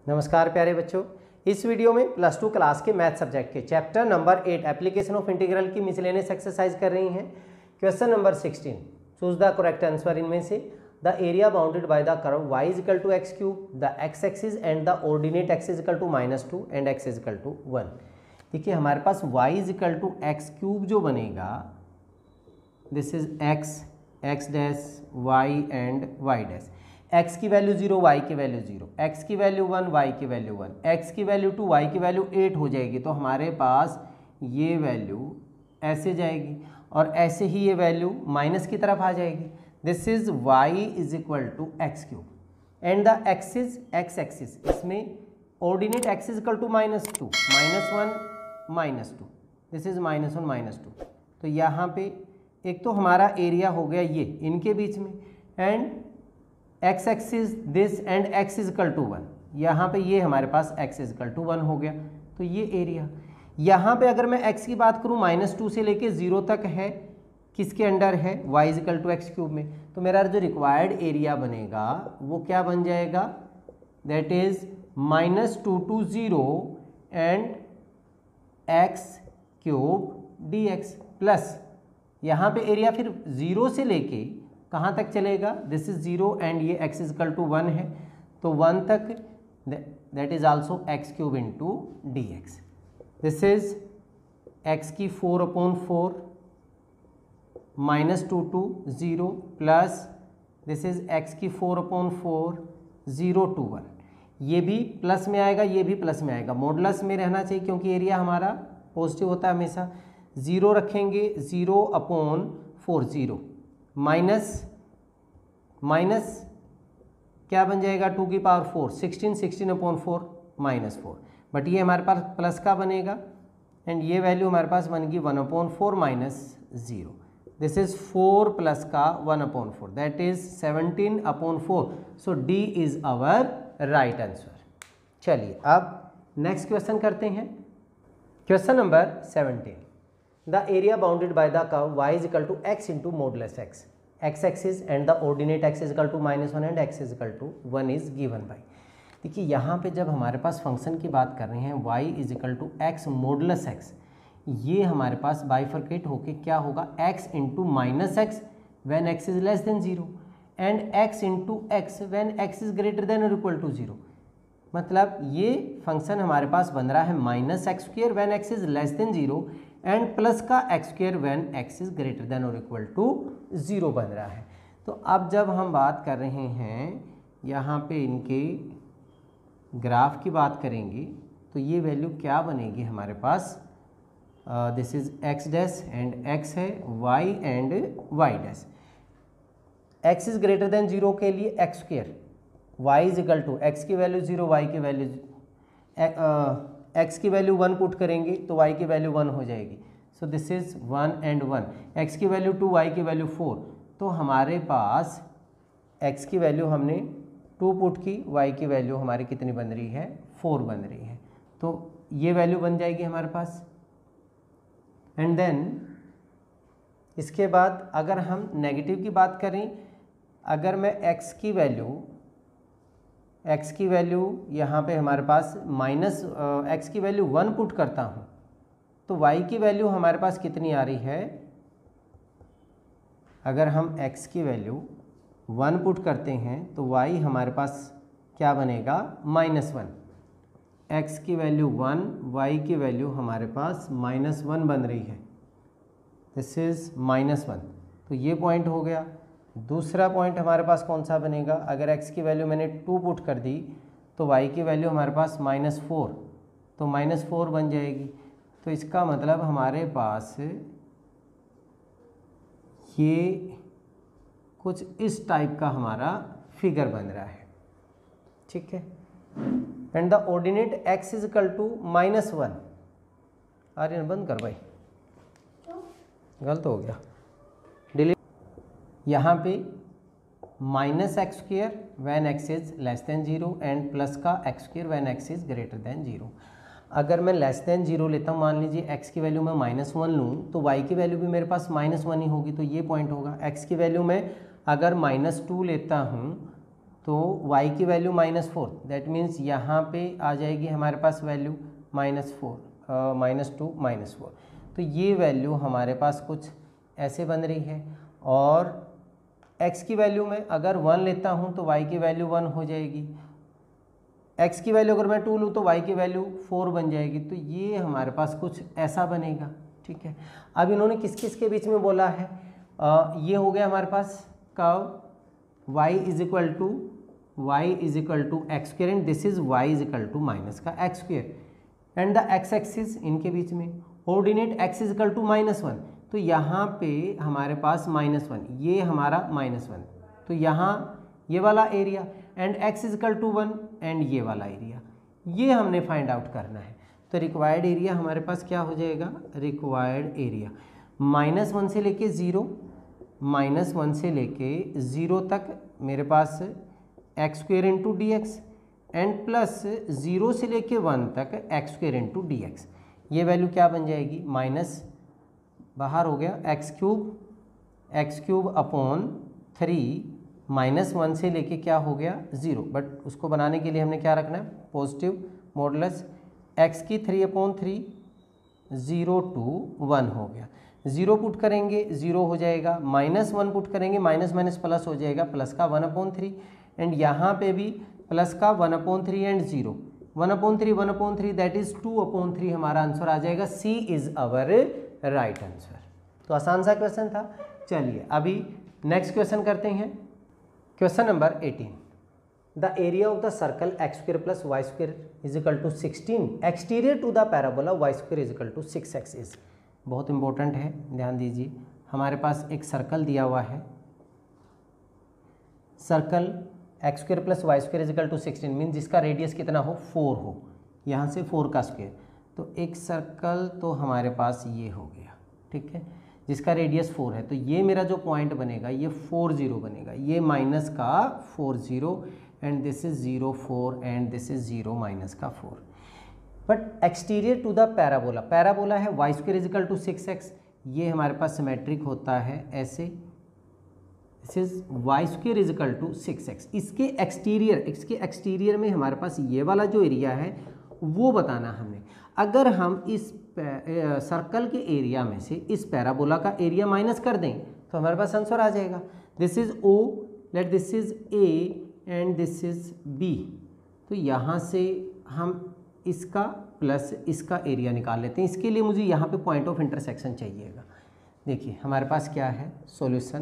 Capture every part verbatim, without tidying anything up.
नमस्कार प्यारे बच्चों, इस वीडियो में प्लस टू क्लास के मैथ सब्जेक्ट के chapter number eight application of integral की मिसलेनियस एक्सरसाइज कर रही हैं। Question number sixteen, choose the correct answer इनमें से the area bounded by the curve y is equal to x cube, the x axis and the ordinate x is equal to minus two and x is equal to one. देखिए हमारे पास y is equal to x cube जो बनेगा, this is x, x dash y and y dash. x की value zero, y की value zero, x की value one, y की value one, x की वैल्यू टू, y की value eight हो जाएगी। तो हमारे पास ये वैल्यू ऐसे जाएगी और ऐसे ही ये वैल्यू माइनस की तरफ आ जाएगी। This is y is equal to x cube and the axis x axis, इसमें ordinate x is equal to minus two, minus one minus two, this is minus one minus two. तो यहाँ पे एक तो हमारा एरिया हो गया ये इनके बीच में, and x axis this and x is equal to one, यहाँ पे ये हमारे पास x is equal to one हो गया। तो ये एरिया यहाँ पे अगर मैं एक्स की बात करूँ माइनस टू से लेके जीरो तक है, किसके अंडर है, y is equal to x cube में। तो मेरा जो रिक्वायर्ड एरिया बनेगा वो क्या बन जाएगा, that is minus two to zero and x cube d x, plus यहाँ पे एरिया फिर ज़ीरो से लेके कहाँ तक चलेगा, दिस इज ज़ीरो एंड ये x is equal to one है, तो वन तक, that is also x cube into d x. This is x की four upon four minus two to zero, plus this is x की four upon four zero to one. ये भी plus में आएगा, ये भी प्लस में आएगा, मॉडुलस में रहना चाहिए क्योंकि एरिया हमारा पॉजिटिव होता है हमेशा। ज़ीरो रखेंगे, zero upon four zero, minus minus क्या बन जाएगा, टू की power four, sixteen, sixteen upon four minus four, but ये हमारे पास प्लस का बनेगा एंड ये वैल्यू हमारे पास बन गई one upon four minus zero. This is four plus का one upon four, that is seventeen upon four. So D is our right answer. चलिए अब नेक्स्ट क्वेश्चन करते हैं। Question number seventeen, the area bounded by the curve y is equal to x into modulus x, x axis and the ordinate x is equal to minus one and x is equal to one is given by। देखिए यहाँ पे जब हमारे पास function की बात कर रहे हैं y is equal to x modulus x, ये हमारे पास बाइफरकेट होके क्या होगा, x into minus x when x is less than zero and x into x when x is greater than or equal to zero. मतलब ये function हमारे पास बन रहा है minus x square when x is less than zero and plus का x square when x is greater than और equal to zero बन रहा है। तो अब जब हम बात कर रहे हैं यहाँ पे इनके ग्राफ की बात करेंगे तो ये वैल्यू क्या बनेगी हमारे पास, this is x dash and x है, y and y dash. X is greater than zero के लिए x square, y is equal to x की वैल्यू जीरो, y की वैल्यू एक्स की वैल्यू वन पुट करेंगे तो y की value one हो जाएगी। So this is one and one, x की वैल्यू टू, y की वैल्यू फोर। तो हमारे पास x की वैल्यू हमने टू पुट की, y की वैल्यू हमारी कितनी बन रही है, फोर बन रही है। तो ये वैल्यू बन जाएगी हमारे पास। एंड देन इसके बाद अगर हम नेगेटिव की बात करें, अगर मैं x की वैल्यू x की वैल्यू यहाँ पे हमारे पास माइनस एक्स की वैल्यू वन पुट करता हूँ तो y की वैल्यू हमारे पास कितनी आ रही है, अगर हम x की वैल्यू वन पुट करते हैं तो y हमारे पास क्या बनेगा, माइनस वन। एक्स की वैल्यू वन, y की वैल्यू हमारे पास माइनस वन बन रही है, दिस इज माइनस वन। तो ये पॉइंट हो गया। दूसरा पॉइंट हमारे पास कौन सा बनेगा, अगर x की वैल्यू मैंने टू पुट कर दी तो y की वैल्यू हमारे पास माइनस फोर, तो माइनस फोर बन जाएगी। तो इसका मतलब हमारे पास ये कुछ इस टाइप का हमारा फिगर बन रहा है, ठीक है। And the ordinate x is equal to minus one. Aryan बंद कर भाई, गलत हो गया, डिलीट। यहाँ पे minus x square when x is less than zero and plus का x square when x is greater than zero. अगर मैं लेस देन जीरो लेता हूँ, मान लीजिए एक्स की वैल्यू मैं माइनस वन लूँ तो वाई की वैल्यू भी मेरे पास माइनस वन ही होगी, तो ये पॉइंट होगा। एक्स की वैल्यू मैं अगर माइनस टू लेता हूँ तो y की value minus four, that means यहाँ पे आ जाएगी हमारे पास value minus four, minus two minus four. तो ये वैल्यू हमारे पास कुछ ऐसे बन रही है। और x की वैल्यू में अगर वन लेता हूँ तो y की वैल्यू वन हो जाएगी, x की वैल्यू अगर मैं टू लूँ तो y की वैल्यू फोर बन जाएगी। तो ये हमारे पास कुछ ऐसा बनेगा, ठीक है। अब इन्होंने किस किस के बीच में बोला है, आ, ये हो गया हमारे पास curve y is equal to y is equal to x square and this is y is equal to minus का x square and the x axis इनके बीच में ordinate x is equal to minus one. तो यहाँ पे हमारे पास minus one, ये हमारा माइनस वन, तो यहाँ ये वाला area and x is equal to one and ये वाला एरिया, ये हमने फाइंड आउट करना है। तो रिक्वायर्ड एरिया हमारे पास क्या हो जाएगा, रिक्वायर्ड एरिया माइनस वन से लेके ज़ीरो, माइनस वन से लेके ज़ीरो तक मेरे पास x square into d x and plus zero से लेके वन तक x square into d x. ये वैल्यू क्या बन जाएगी, माइनस बाहर हो गया x cube, x cube upon three minus one से लेके क्या हो गया ज़ीरो, बट उसको बनाने के लिए हमने क्या रखना है, पॉजिटिव मॉडुलस एक्स की three upon three, zero to one हो गया। ज़ीरो पुट करेंगे ज़ीरो हो जाएगा, माइनस वन पुट करेंगे माइनस माइनस प्लस हो जाएगा, प्लस का वन अपॉन थ्री एंड यहाँ पे भी प्लस का one upon three and zero, one upon three one upon three that is two upon three हमारा आंसर आ जाएगा। C is our right answer. तो आसान सा क्वेश्चन था। चलिए अभी नेक्स्ट क्वेश्चन करते हैं, question number eighteen. The area of the circle x square plus y square is equal to sixteen exterior to the parabola y square is equal to six x is. बहुत important है, ध्यान दीजिए। हमारे पास एक circle दिया हुआ है, circle x square plus y square is equal to sixteen mean जिसका रेडियस कितना हो, फोर हो, यहाँ से फोर का स्क्वेयर। तो एक सर्कल तो हमारे पास ये हो गया, ठीक है, जिसका रेडियस फोर है। तो ये मेरा जो पॉइंट बनेगा ये फोर जीरो बनेगा, ये माइनस का four zero and this is zero four and this is zero minus का four. But exterior to the parabola, parabola है y square is equal to six x, ये हमारे पास सिमेट्रिक होता है ऐसे, this is y square is equal to six x. इसके exterior, इसके एक्सटीरियर में हमारे पास ये वाला जो एरिया है वो बताना हमने। अगर हम इस सर्कल के एरिया में से इस पैराबोला का एरिया माइनस कर दें तो हमारे पास आंसर आ जाएगा। This is O, let this is A and this is B. तो यहाँ से हम इसका प्लस इसका एरिया निकाल लेते हैं। इसके लिए मुझे यहाँ पे पॉइंट ऑफ इंटरसेक्शन चाहिएगा। देखिए हमारे पास क्या है solution,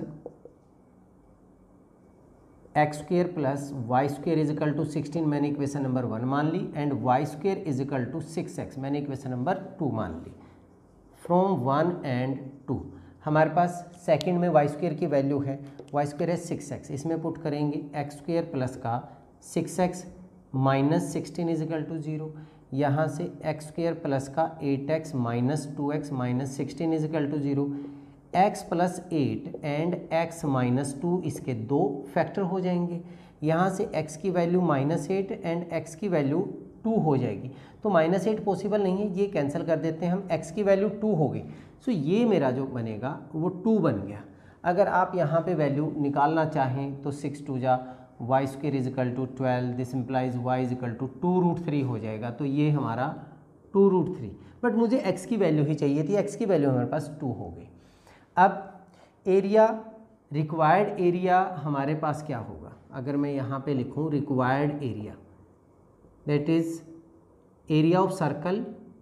x square plus y square is equal to sixteen मैंने इक्वेशन नंबर वन मान ली and y square is equal to six x मैंने इक्वेशन नंबर टू मान ली। फ्रॉम वन एंड टू हमारे पास सेकंड में वाई स्क्वेयर की वैल्यू है, वाई स्क्वेयर है सिक्स एक्स, इसमें पुट करेंगे एक्स स्क्वेयर प्लस का six x minus sixteen is equal to zero. यहाँ से एक्स स्क्वेयर प्लस का eight x minus two x minus sixteen is equal to zero. x plus eight and x minus two इसके दो factor हो जाएंगे। यहाँ से x की value minus eight and x की वैल्यू टू हो जाएगी। तो माइनस एट पॉसिबल नहीं है, ये कैंसिल कर देते हैं हम, x की वैल्यू टू हो गई। सो ये मेरा जो बनेगा वो टू बन गया। अगर आप यहाँ पे वैल्यू निकालना चाहें तो सिक्स टू जा y square is equal to twelve, this implies y is equal to two root three हो जाएगा। तो ये हमारा टू रूट थ्री, बट मुझे x की वैल्यू ही चाहिए थी, x की वैल्यू हमारे पास टू हो गई। अब एरिया, रिक्वायर्ड एरिया हमारे पास क्या होगा, अगर मैं यहाँ पे लिखूँ required area, that is area of circle,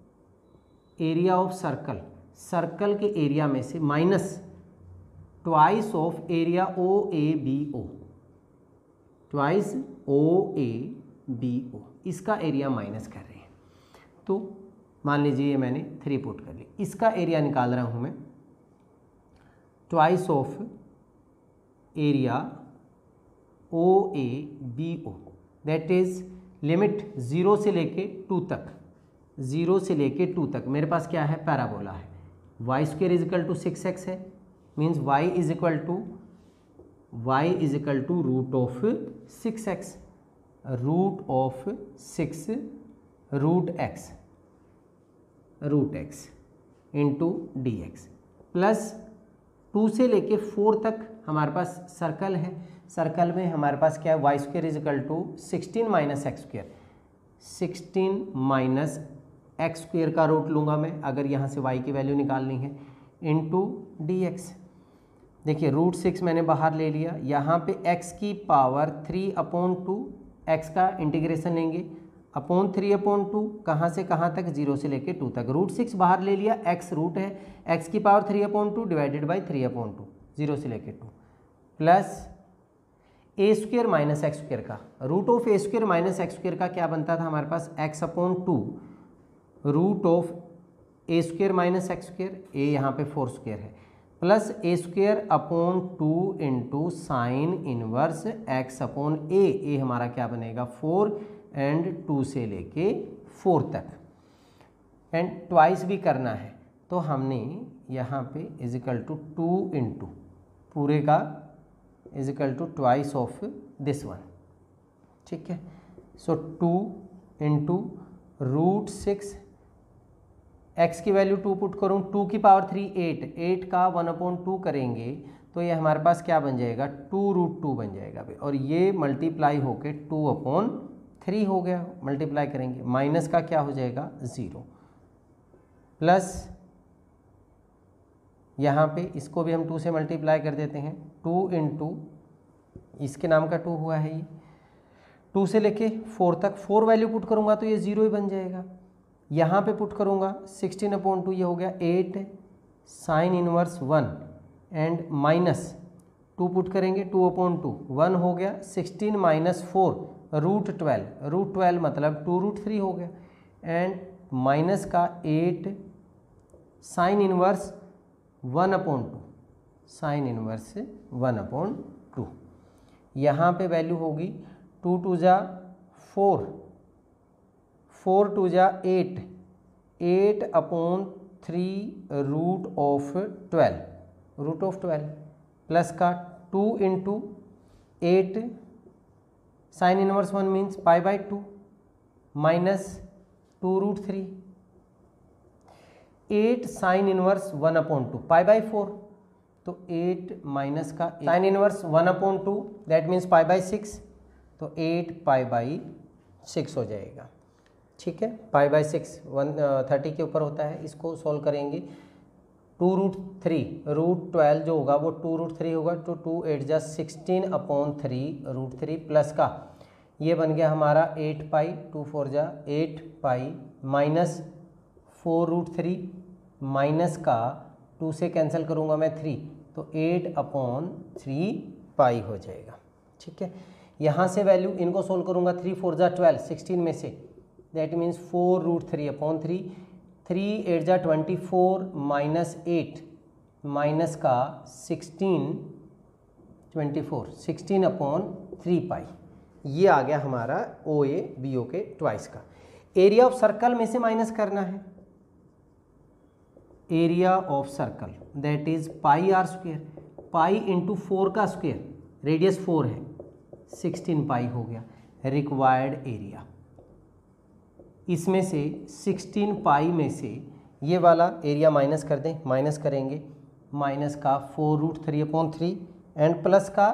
area of circle, circle के एरिया में से minus twice of area O A B O, twice O A B O, इसका एरिया माइनस कर रहे हैं। तो मान लीजिए ये मैंने थ्री पुट कर ली, इसका एरिया निकाल रहा हूँ मैं twice of area O A B O, that is limit zero से लेके टू तक, ज़ीरो से लेके टू तक मेरे पास क्या है, पैराबोला है। Y square is equal to six x है, means y is equal to y is equal to root of six x, root of six root x, root x into d x, plus two से लेके four तक हमारे पास circle है। Circle में हमारे पास क्या है, y square is equal to sixteen minus x square, sixteen minus x square का रूट लूँगा मैं अगर यहाँ से y की वैल्यू निकालनी है, इंटू डी एक्स। देखिए रूट सिक्स मैंने बाहर ले लिया, यहाँ पे x की power three upon two, x का इंटीग्रेशन लेंगे अपॉन थ्री अपॉन टू, कहाँ से कहाँ तक, जीरो से लेके टू तक। रूट सिक्स बाहर ले लिया, x रूट है, x की power three upon two divided by three upon two, zero से लेके two, plus a square minus x square का root of a square minus x square का क्या बनता था हमारे पास, x upon two root of a square minus x square, a यहाँ पे फोर स्क्वेयर है, plus a square upon two into sine inverse x upon a, a हमारा क्या बनेगा फोर एंड टू से लेके फोर तक, एंड ट्वाइस भी करना है तो हमने यहाँ पे इजिकल टू टू इंटू पूरे का is equal to twice of this one, ठीक है। So two into root six, x की वैल्यू टू पुट करूँ, टू की पावर थ्री एट, एट का वन अपॉन टू करेंगे तो ये हमारे पास क्या बन जाएगा, टू रूट टू बन जाएगा भाई, और ये मल्टीप्लाई होके टू अपॉन थ्री हो गया, मल्टीप्लाई करेंगे, माइनस का क्या हो जाएगा ज़ीरो, प्लस यहाँ पे इसको भी हम टू से मल्टीप्लाई कर देते हैं, टू इंटू इसके नाम का टू हुआ है ये, टू से लेके फोर तक, फोर वैल्यू पुट करूँगा तो ये ज़ीरो ही बन जाएगा, यहाँ पे पुट करूँगा सिक्सटीन अपॉन टू, ये हो गया eight sine inverse one, and minus two put करेंगे, टू अपॉन टू वन हो गया, sixteen minus four root twelve, root twelve मतलब टू रूट थ्री हो गया, एंड माइनस का eight sine inverse one upon two, sine inverse one upon two, यहाँ पे value होगी टू टू जा फोर, फोर टू जा eight, eight upon three root of twelve, root of twelve, plus का two into eight sine inverse one means pi by two, minus two root three, eight sine inverse one upon two, pi by four, तो eight minus का sine inverse one upon two that means pi by six, तो eight pi by six हो जाएगा, ठीक है। Pi by six one thirty के ऊपर होता है, इसको सॉल्व करेंगे, two root three, root twelve जो होगा वो टू रूट थ्री होगा, तो टू एट जा sixteen upon three root three, plus का ये बन गया हमारा एट पाई, टू फोर जा eight pi, minus four root three, minus का टू से कैंसिल करूँगा मैं थ्री, तो एट अपॉन थ्री पाई हो जाएगा, ठीक है। यहाँ से वैल्यू इनको सोल्व करूँगा, थ्री फोर जा ट्वेल्व, सिक्सटीन में से that means four root three upon three, three eight जा twenty four minus eight, minus का sixteen, twenty four, sixteen upon three pi, ये आ गया हमारा ओ ए बी ओ के ट्वाइस का। एरिया ऑफ सर्कल में से माइनस करना है, area of circle that is pi r square, pi into four का स्क्वेयर, रेडियस फोर है, सिक्सटीन पाई हो गया, रिक्वायर्ड एरिया, इसमें से सिक्सटीन पाई में से ये वाला एरिया माइनस कर दें, माइनस करेंगे, माइनस का four root three upon three and plus का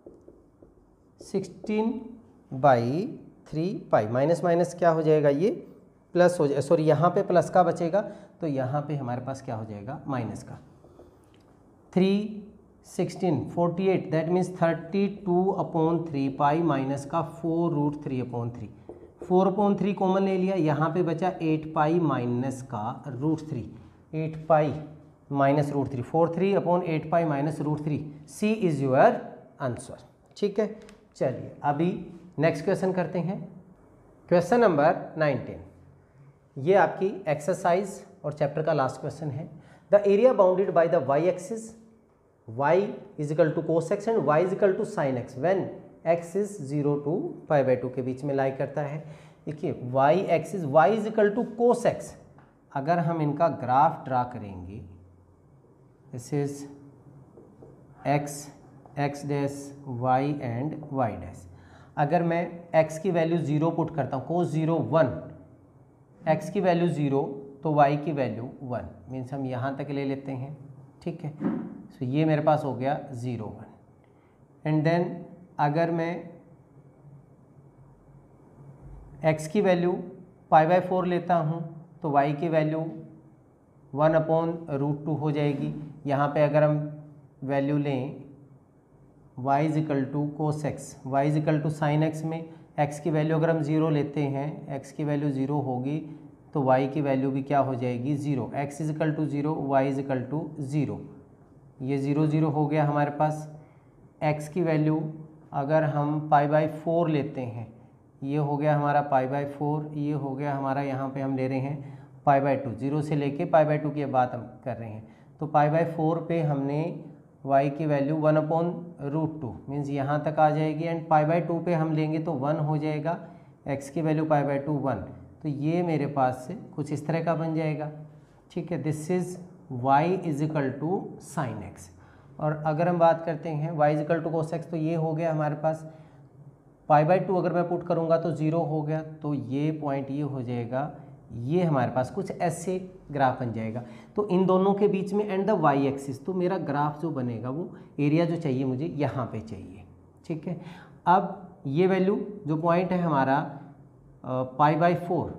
sixteen by three pi, minus minus क्या हो जाएगा, ये प्लस हो जाए, सॉरी यहाँ पे प्लस का बचेगा, तो यहाँ पे हमारे पास क्या हो जाएगा माइनस का, three sixteen forty eight that means thirty two upon three pi, minus का four root three upon three, four upon three common ले लिया, यहाँ पे बचा एट पाई माइनस का root three, eight pi minus root three, four three upon eight pi minus root three, C is your answer, ठीक है। चलिए अभी नेक्स्ट क्वेश्चन करते हैं, क्वेश्चन नंबर नाइनटीन, ये आपकी एक्सरसाइज और चैप्टर का लास्ट क्वेश्चन है। The area bounded by the y axis, y is equal to cos x and y is equal to sine x when x is zero to pi by two के बीच में lie करता है। देखिए y axis, y is equal to cos x, अगर हम इनका graph draw करेंगे, this is x x dash y and y dash, अगर मैं x की वैल्यू ज़ीरो पुट करता हूँ, कोस ज़ीरो वन, x की वैल्यू ज़ीरो तो y की वैल्यू वन, मीन्स हम यहाँ तक ले लेते हैं, ठीक है। सो so, ये मेरे पास हो गया ज़ीरो वन, एंड देन अगर मैं x की वैल्यू पाई बाई फोर लेता हूँ तो y की value one upon root two हो जाएगी। यहाँ पे अगर हम वैल्यू लें y is equal to cos x, y is equal to sine x में x की वैल्यू अगर हम ज़ीरो लेते हैं, x की वैल्यू ज़ीरो होगी तो y की वैल्यू भी क्या हो जाएगी, zero. x is equal to zero, y is equal to zero, ये ज़ीरो ज़ीरो हो गया हमारे पास। x की वैल्यू अगर हम पाई बाई फोर लेते हैं, ये हो गया हमारा पाई बाई फोर, ये हो गया हमारा, यहाँ पे हम ले रहे हैं पाई बाई टू, जीरो से लेके पाई बाई टू की बात हम कर रहे हैं। तो पाई बाई फोर पे हमने y की value one upon root two means यहाँ तक आ जाएगी, एंड पाई बाई टू पे हम लेंगे तो वन हो जाएगा, x की value pi by two one, तो ये मेरे पास से कुछ इस तरह का बन जाएगा। ठीक है, this is y is equal to sine x. और अगर हम बात करते हैं y is equal to cos x, तो ये हो गया हमारे पास पाई बाई टू अगर मैं पुट करूँगा तो ज़ीरो हो गया, तो ये पॉइंट ये हो जाएगा, ये हमारे पास कुछ ऐसे ग्राफ बन जाएगा। तो इन दोनों के बीच में एंड द वाई एक्सिस, तो मेरा ग्राफ जो बनेगा वो एरिया जो चाहिए मुझे यहाँ पे चाहिए। ठीक है, अब ये वैल्यू जो पॉइंट है हमारा pi by four,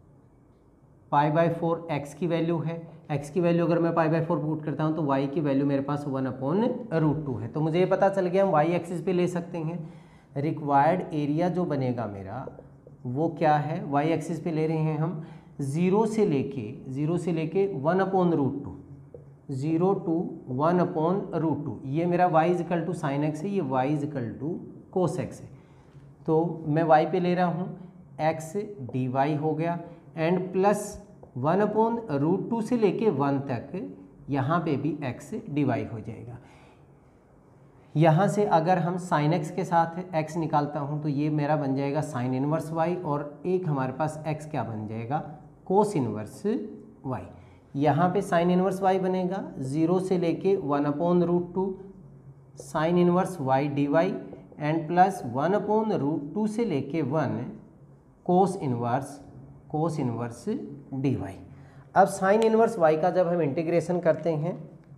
pi by four x की वैल्यू है, एक्स की वैल्यू अगर मैं पाई बाई फोर पुट करता हूँ तो वाई की वैल्यू मेरे पास वन अपॉन रूट टू है। तो मुझे ये पता चल गया हम वाई एक्सिस पे ले सकते हैं। रिक्वायर्ड एरिया जो बनेगा मेरा वो क्या है, वाई एक्सिस पे ले रहे हैं हम ज़ीरो से लेके ज़ीरो से लेके one upon root two, zero to one upon root two, ये मेरा y is equal to sine x है, ये y is equal to cos x है। तो मैं वाई पे ले रहा हूँ एक्स डी वाई हो गया, and plus one upon root two से लेके वन तक यहाँ पे भी एक्स डी वाई हो जाएगा। यहाँ से अगर हम साइन एक्स के साथ x निकालता हूँ तो ये मेरा बन जाएगा साइन इनवर्स y, और एक हमारे पास x क्या बन जाएगा, कोस इनवर्स y। यहाँ पे साइन इनवर्स y बनेगा ज़ीरो से लेके one upon root two sine inverse y d y, and plus one upon root two से लेके one cos inverse cos inverse d y. अब साइन इनवर्स y का जब हम इंटीग्रेशन करते हैं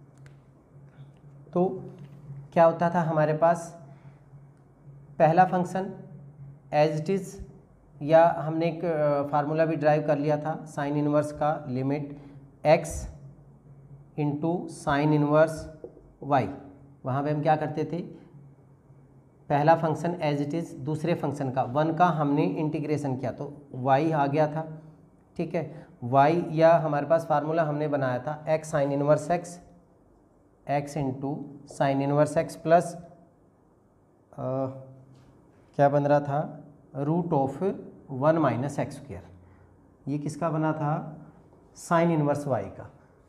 तो क्या होता था हमारे पास, पहला फंक्शन एज इट इज़, या हमने एक फार्मूला भी ड्राइव कर लिया था साइन इनवर्स का, limit x into sine inverse y। वहाँ पे हम क्या करते थे, पहला फंक्शन एज इट इज़, दूसरे फंक्शन का वन का हमने इंटीग्रेशन किया तो y आ गया था। ठीक है, y या हमारे पास फार्मूला हमने बनाया था x sine inverse x, x into sine inverse x plus क्या बन रहा था, root of one minus x square. ये किसका बना था, साइन इनवर्स y का।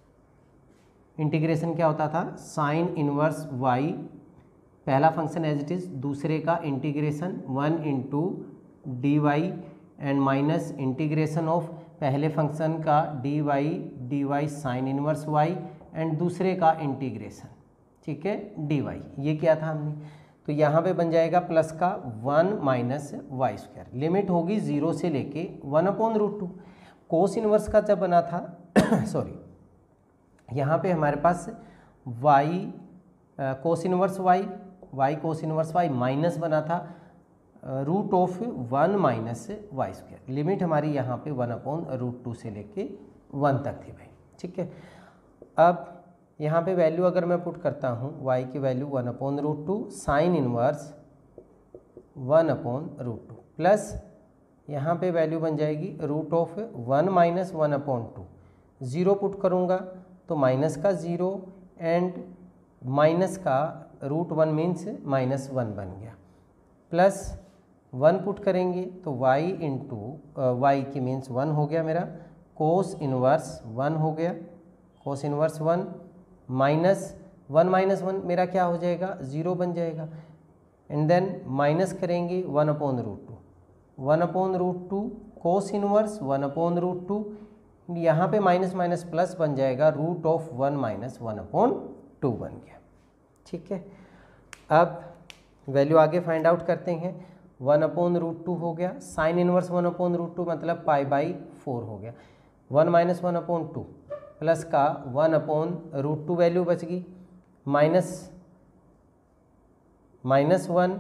इंटीग्रेशन क्या होता था, साइन इनवर्स y, पहला फंक्शन एज इट इज़, दूसरे का integration one into d y, and minus integration of पहले फंक्शन का d y d y sine inverse y, and दूसरे का इंटीग्रेशन, ठीक है, डी वाई। ये क्या था हमने, तो यहाँ पे बन जाएगा प्लस का one minus y square, limit होगी ज़ीरो से लेके one upon root two. Cos inverse का जब बना था सॉरी, यहाँ पे हमारे पास y cos inverse y, y cos inverse y minus बना था root of one minus y square, limit हमारी यहाँ पे वन अपॉन रूट टू से लेके वन तक थी भाई। ठीक है, अब यहाँ पे वैल्यू अगर मैं पुट करता हूँ y की value one upon root two sine inverse one upon root two, plus यहाँ पे वैल्यू बन जाएगी root of one minus one upon two, zero put करूँगा तो माइनस का ज़ीरो, एंड माइनस का root one means minus one बन गया, प्लस वन पुट करेंगे तो y इंटू वाई की मीन्स वन हो गया मेरा, कोस इनवर्स वन हो गया, cos inverse one, minus one minus one मेरा क्या हो जाएगा, ज़ीरो बन जाएगा, एंड देन माइनस करेंगे one upon root two, one upon root two cos inverse one upon root two, यहाँ पे माइनस माइनस प्लस बन जाएगा, root of one minus one upon two बन गया। ठीक है, अब वैल्यू आगे फाइंड आउट करते हैं, वन अपॉन रूट टू हो गया, sine inverse one upon root two मतलब पाई बाई फोर हो गया, one minus one upon two plus का one upon root two value बच गई, minus minus one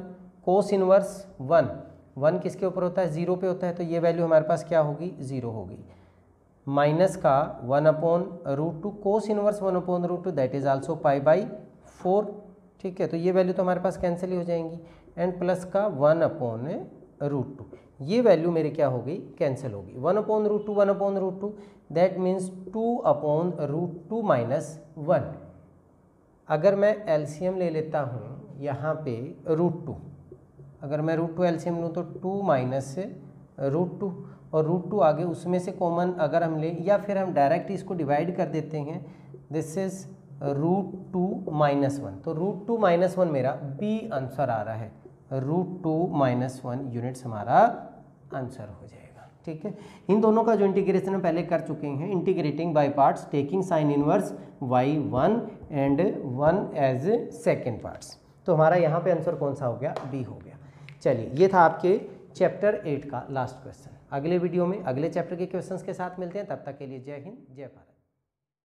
cos inverse one, one किसके ऊपर होता है, ज़ीरो पे होता है, तो ये वैल्यू हमारे पास क्या होगी, ज़ीरो होगी। माइनस का one upon root two cos inverse one upon root two that is also pi by four, ठीक है, तो ये वैल्यू तो हमारे पास कैंसिल ही हो जाएंगी। एंड प्लस का वन अपॉन रूट टू, ये वैल्यू मेरी क्या हो गई, कैंसिल होगी। One upon root two, one upon root two that means two upon root two minus one. अगर मैं एलसीएम ले लेता हूँ यहाँ पे रूट टू, अगर मैं रूट टू एलसीएम लूँ तो टू माइनस रूट टू, और रूट टू आगे उसमें से कॉमन अगर हम लें, या फिर हम डायरेक्ट इसको डिवाइड कर देते हैं, this is root two minus one, तो रूट टू माइनस वन मेरा बी आंसर आ रहा है, root two minus one units हमारा आंसर हो जाएगा, ठीक है। इन दोनों का जो इंटीग्रेशन हम पहले कर चुके हैं, integrating by parts taking sine inverse y one and one as second parts, तो हमारा यहाँ पे आंसर कौन सा हो गया, बी हो गया। चलिए, ये था आपके चैप्टर एट का लास्ट क्वेश्चन। अगले वीडियो में अगले चैप्टर के क्वेश्चंस के साथ मिलते हैं, तब तक के लिए जय हिंद जय भारत।